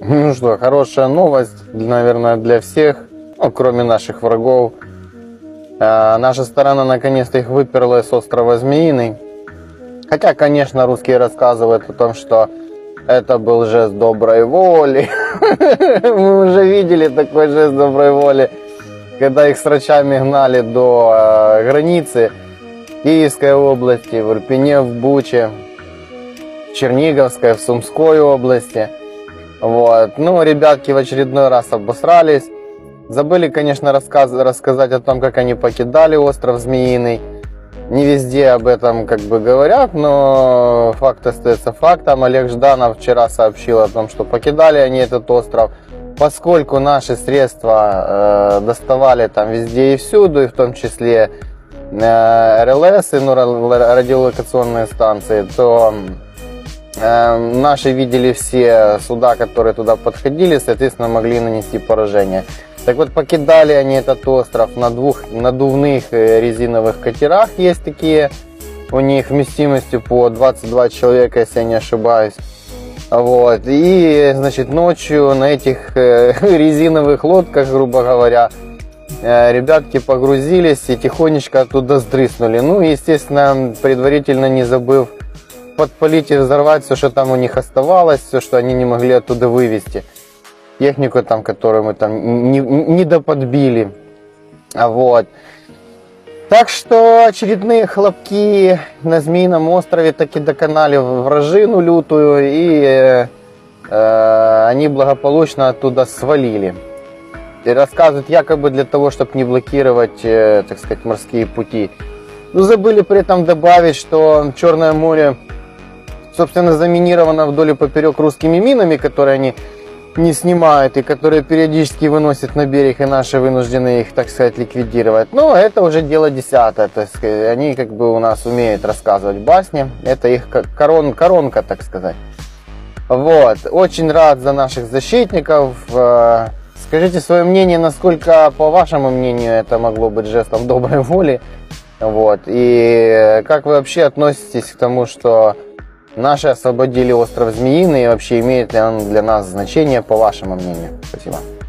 Ну что, хорошая новость, наверное, для всех, ну, кроме наших врагов. Наша сторона наконец-то их выперла с острова Змеиный. Хотя, конечно, русские рассказывают о том, что это был жест доброй воли. Мы уже видели такой жест доброй воли, когда их с рачами гнали до границы Киевской области, в Ирпене, в Буче, в Черниговской, в Сумской области. Вот. Ну, ребятки в очередной раз обосрались. Забыли, конечно, рассказать о том, как они покидали остров Змеиный. Не везде об этом как бы говорят, но факт остается фактом. Олег Жданов вчера сообщил о том, что покидали они этот остров, поскольку наши средства доставали там везде и всюду, и в том числе РЛС, ну, радиолокационные станции, то наши видели все суда, которые туда подходили, соответственно, могли нанести поражение. Так вот, покидали они этот остров на двух надувных резиновых катерах, есть такие, у них вместимостью по 22 человека, если я не ошибаюсь. Вот. И, значит, ночью на этих резиновых лодках, грубо говоря, ребятки погрузились и тихонечко оттуда сдрыснули. Ну, естественно, предварительно не забыв подпалить и взорвать все, что там у них оставалось, все, что они не могли оттуда вывести. Технику, там, которую мы там не доподбили. Вот. Так что очередные хлопки на Змеином острове таки доконали вражину лютую, и они благополучно оттуда свалили. И рассказывают, якобы для того, чтобы не блокировать, так сказать, морские пути. Но забыли при этом добавить, что Черное море, собственно, заминировано вдоль и поперек русскими минами, которые они не снимают и которые периодически выносят на берег, и наши вынуждены их, так сказать, ликвидировать. Но это уже дело десятое, так сказать. Они как бы у нас умеют рассказывать басни. Это их коронка, так сказать. Вот. Очень рад за наших защитников. Скажите свое мнение, насколько, по вашему мнению, это могло быть жестом доброй воли. Вот. И как вы вообще относитесь к тому, что наши освободили остров Змеиный, и вообще имеет ли он для нас значение, по вашему мнению? Спасибо.